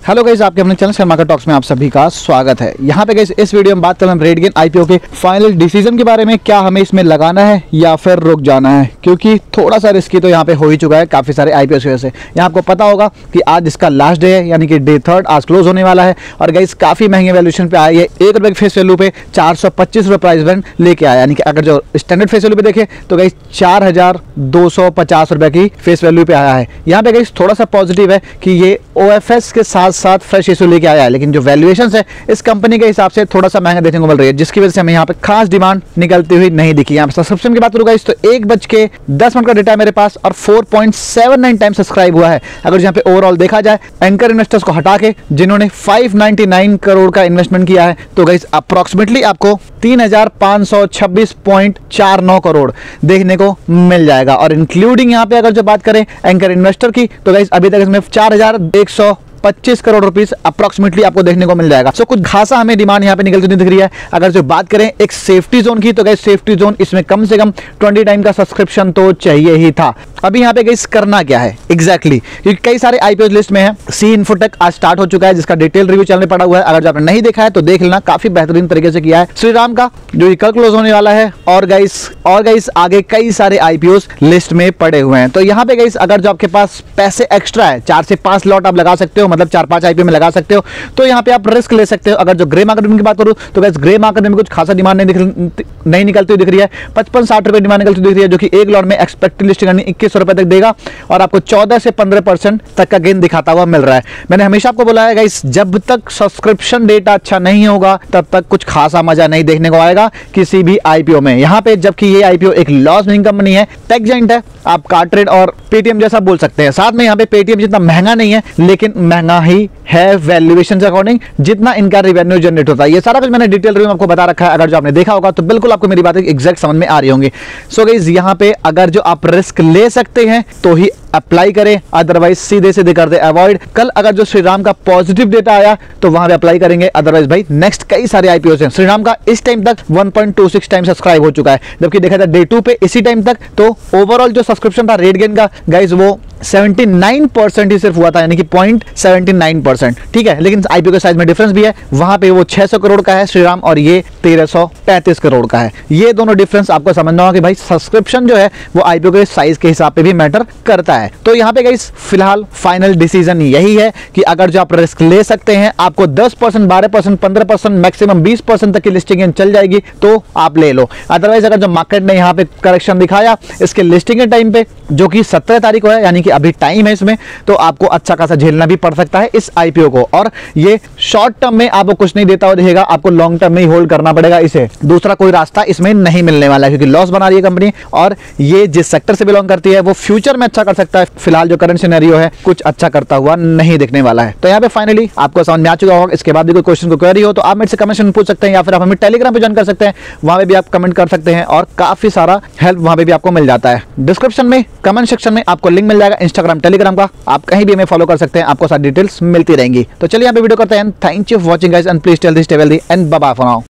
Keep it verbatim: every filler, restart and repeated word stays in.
Hello guys, आपके अपने channel share market talks में आप सभी का स्वागत है। यहाँ पे गाइस इस वीडियो में बात करें हम रेडगेन आईपीओ के फाइनल डिसीजन के बारे में, क्या हमें इसमें लगाना है या फिर रुक जाना है, क्योंकि थोड़ा सा रिस्की तो यहाँ पे हो ही चुका है काफ़ी सारे आईपीओ की वजह से। यहाँ आपको पता होगा कि आज इसका लास्ट डे है, यानी कि डे थर्ड आज क्लोज होने वाला है और गाइस काफ़ी महंगे वैल्यूएशन पे आया है। एक रुपये के फेस वैल्यू पे चार सौ पच्चीस रुपये प्राइस बैंड लेके आया, यानी कि अगर जो स्टैंडर्ड फेस वैल्यू पे देखे तो गाइस चार हजार दो सौ पचास रुपये की फेस वैल्यू पे आया है। यहाँ पे गाइस थोड़ा सा पॉजिटिव है कि ये ओएफएस के साथ साथ फ्रेश इशू लेके आया है, लेकिन जो वैल्यूएशन है इस कंपनी के हिसाब से थोड़ा सा महंगा देखने को मिल रही है, जिसकी वजह से हमें यहाँ पे खास डिमांड निकलती हुई नहीं दिखी। यहाँ पे सब्सक्रिप्शन की बात करूंगा इस तो एक बज के दस मिनट का डेटा है मेरे पास और चार पॉइंट सात नौ टाइम सब्सक्राइब हुआ है। अगर यहाँ पे ओवरऑल देखा जाए एंकर इन्वेस्टर्स को हटा के जिन्होंने पाँच सौ निन्यानवे करोड़ का इन्वेस्टमेंट किया है, तो गाइस अप्रोक्सीमेटली आपको तीन हजार पाँच सौ छब्बीस पॉइंट चार नौ करोड़ देखने को मिल जाएगा। और इंक्लूडिंग यहाँ पे अगर जो बात करें एंकर इन्वेस्टर की, तो गाइस अभी तक इसमें चार हजार एक सौ पच्चीस करोड़ रुपीस अप्रोक्सीमेटली आपको देखने को मिल जाएगा। सो कुछ खासा हमें डिमांड यहाँ पे निकलती नहीं दिख रही है। अगर जो बात करें एक सेफ्टी जोन की, तो गाइस सेफ्टी जोन इसमें कम से कम बीस टाइम का सब्सक्रिप्शन तो चाहिए ही था। अभी यहाँ पे गाइस करना क्या है एग्जैक्टली exactly, क्योंकि कई सारे आईपीओ लिस्ट में है। सी इन्फोटेक आज स्टार्ट हो चुका है, जिसका डिटेल रिव्यू चलने पड़ा हुआ है। अगर जो आपने नहीं देखा है तो देख लेना, काफी बेहतरीन तरीके से किया है। श्रीराम का जो कल क्लोज होने वाला है, और गाइस और गाइस आगे कई सारे आईपीओ लिस्ट में पड़े हुए हैं। तो यहाँ पे गाइस अगर जो आपके पास पैसे एक्स्ट्रा है, चार से पांच लॉट आप लगा सकते हो, मतलब चार पांच आईपीओ में लगा सकते हो, तो यहाँ पे आप रिस्क ले सकते हो। अगर जो ग्रे मार्केट की बात करूं तो गाइस ग्रे मार्केट में कुछ खासा डिमांड नहीं दिख नहीं निकलती हुई दिख रही है। पचपन साठ रुपए डिमांड निकलती दिख रही है, जो कि एक लॉट में एक्सपेक्टेड लिस्टिंग यानी इक्कीस रुपए तक देगा और आपको चौदह से पंद्रह परसेंट तक का गेन दिखाता हुआ मिल रहा है। मैंने हमेशा आपको बोला है गाइस, जब तक सब्सक्रिप्शन डेटा अच्छा नहीं होगा तब तक कुछ खासा मजा नहीं देखने को आएगा किसी भी आईपीओ में। यहाँ पे जबकि ये आईपीओ एक लॉस मेकिंग कंपनी है, टेक जायंट है, आप कार्ट्रेड और पेटीएम जैसा बोल सकते हैं। साथ में यहाँ पे पेटीएम जितना महंगा नहीं है, लेकिन महंगा ही है वैल्यूएशन के अकॉर्डिंग जितना इनका रेवेन्यू जनरेट होता है। ये सारा कुछ मैंने डिटेल रिव्यू में आपको बता रखा है। अगर जो आपने देखा होगा तो बिल्कुल आपको मेरी बातें एग्जैक्ट समझ में आ रही होंगी। सो गाइस यहाँ पे अगर जो आप रिस्क ले सकते हैं तो ही अप्लाई करें, अदरवाइज सीधे सीधे कर दे अवॉइड। कल अगर जो श्रीराम का पॉजिटिव डेटा आया तो वहां पे अप्लाई करेंगे, अदरवाइज भाई नेक्स्ट कई सारे आईपीओ हैं। श्रीराम का इस टाइम तक एक पॉइंट दो छह टाइम सब्सक्राइब हो चुका है, जबकि देखा था डे टू पे इसी टाइम तक तो ओवरऑल जो सब्सक्रिप्शन था रेडगेन का गाइज वो उन्यासी परसेंट ही सिर्फ हुआ था, यानी कि पॉइंट सेवेंटी नाइन परसेंट। ठीक है, लेकिन आईपीओ के साइज में डिफरेंस भी है। वहां पे वो छह सौ करोड़ का है श्रीराम और ये तेरह सौ पैंतीस करोड़ का है। ये दोनों डिफरेंस आपको समझना होगा कि भाई सब्सक्रिप्शन जो है वो आईपीओ के साइज के हिसाब पे भी मैटर करता है। तो यहाँ पे गाइस फिलहाल फाइनल डिसीजन यही है कि अगर जो आप रिस्क ले सकते हैं, आपको दस परसेंट बारह परसेंट पंद्रह परसेंट मैक्सिमम बीस परसेंट तक की लिस्टिंग चल जाएगी तो आप ले लो। अदरवाइज अगर जो मार्केट ने यहाँ पे करेक्शन दिखाया इसके लिस्टिंग के टाइम पे, जो कि सत्रह तारीख को है, यानी कि अभी टाइम है इसमें, तो आपको अच्छा खासा झेलना भी पड़ सकता है इस आईपीओ को। और ये शॉर्ट टर्म में आपको कुछ नहीं देता हुआ दिखेगा, आपको लॉन्ग टर्म में ही होल्ड करना पड़ेगा इसे। दूसरा कोई रास्ता इसमें नहीं मिलने वाला है, क्योंकि लॉस बना रही है कंपनी और ये जिस सेक्टर से बिलोंग करती है वो फ्यूचर में अच्छा कर सकता है। फिलहाल जो करंट सिनेरियो है कुछ अच्छा करता हुआ नहीं दिखने वाला है। तो यहाँ पे फाइनली आपको समझ में आ चुका होगा। इसके बाद भी कोई क्वेश्चन को क्वेरी हो तो आप मेरे से कमेंट में पूछ सकते हैं, या फिर आप हमें टेलीग्राम पे ज्वाइन कर सकते हैं, वहां पे भी आप कमेंट कर सकते हैं और काफी सारा हेल्प वहां पे भी आपको मिल जाता है। डिस्क्रिप्शन में कमेंट सेक्शन में आपको लिंक मिल जाएगा इंस्टाग्राम टेलीग्राम का, आप कहीं भी हमें फॉलो कर सकते हैं, आपको सारी डिटेल्स मिलती रहेंगी। तो चलिए यहाँ पे वीडियो करते हैं। Thank you for watching guys and please tell this table the and bye bye for now.